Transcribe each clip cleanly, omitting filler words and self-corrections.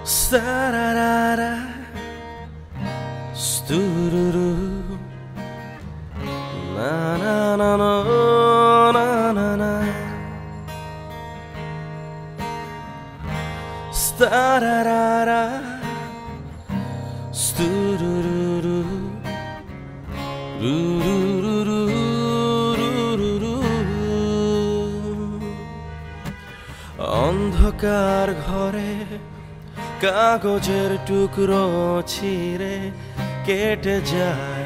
Stararara, stururu, na na na na na na na. Stararara, stururu, rururururururu. অন্ধকার ঘরে কাগজের টুকরো ছিঁড়ে কেটে যায়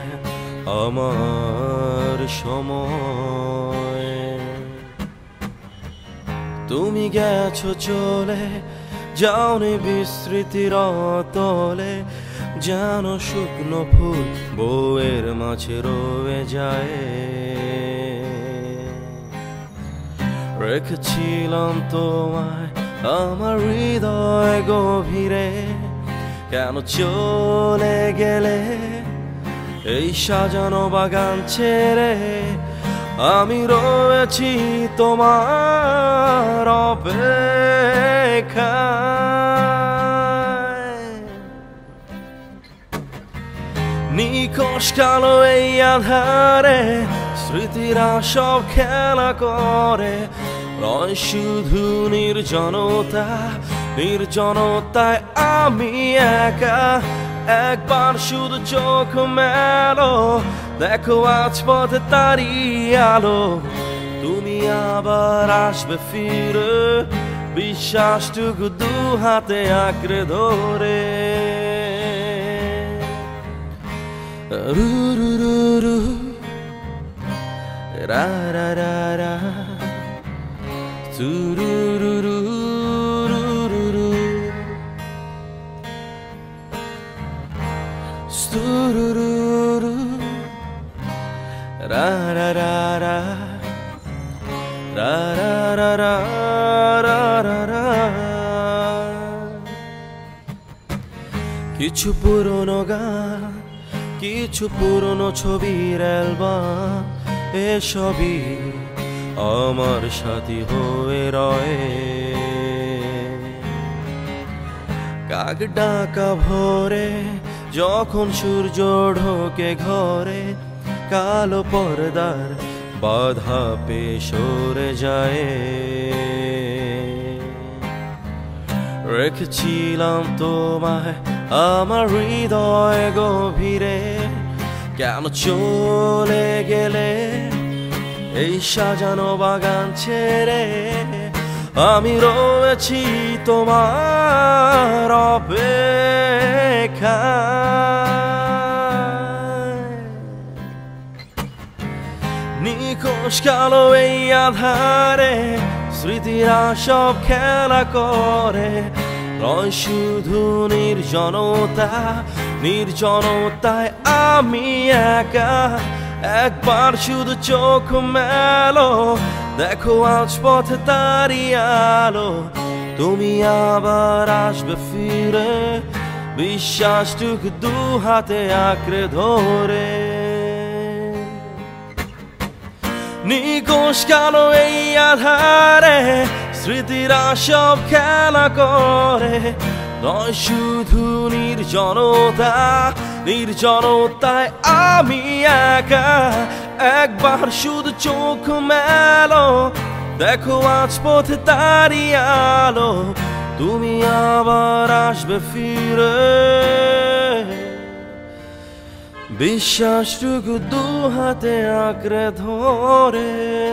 আমার সময়। তুমি গেছো চলে, যাওনি বিস্মৃতির তলে, যেন শুকনো ফুল বউয়ের মাঝে রয়ে যায়। রেখেছিলাম তোমায় আমার হৃদয় গভীরে, কেন চলে গেলে এই সাজানো বাগান ছেড়ে? আমি রয়েছি তোমার অপেক্ষায়। নিখোঁজ কালো এই আধারে স্মৃতিরা সব খেলা করে, নয় শুধু নির্জনতা, নির্জনতায় আমি একা। একবার শুধু চোখ মেলো, দেখো আজ পথে তারি আলো। তুমি আবার আসবে ফিরে, বিশ্বাসটুকু দু হাতে আঁকড়ে ধরে। রুরুরুরু, রা রা রা রা, tururururururu, sturururu, ra ra ra ra, ra ra ra ra ra ra ra. কিছু পুরনো গান, কিছু পুরনো ছবির অ্যালবাম, এসবই আমার সাথী হয়ে রয়ে। কাক ডাকা ভোরে যখন সূর্য ঢোকে ঘরে, কালো পর্দার বাধা পেয়ে সরে যায়। রেখেছিলাম তোমায় আমার হৃদয় গভীরে, কেন চলে গেলে এই সাজানো বাগান ছেড়ে? আমি রয়েছি তোমার অপেক্ষায়। নিখোঁজ কালো এই আধারে স্মৃতিরা সব খেলা করে, নয় শুধু নির্জনতা, নির্জনতায় আমি একা। একবার শুধু চোখ মেলো, দেখো আজ পথে তারি আলো। তুমি আবার আসবে ফিরে, বিশ্বাসটুকু দু হাতে আঁকড়ে ধরে। নিখোঁজ কালো এই আধারে স্মৃতিরা সব খেলা করে, নয় শুধু নির্জনতা, নির্জনতায় আমি একা। একবার শুধু চোখ মেলো, দেখো আজ পথে তারি আলো। তুমি আবার আসবে ফিরে, বিশ্বাসটুকু দু হাতে আঁকড়ে ধরে।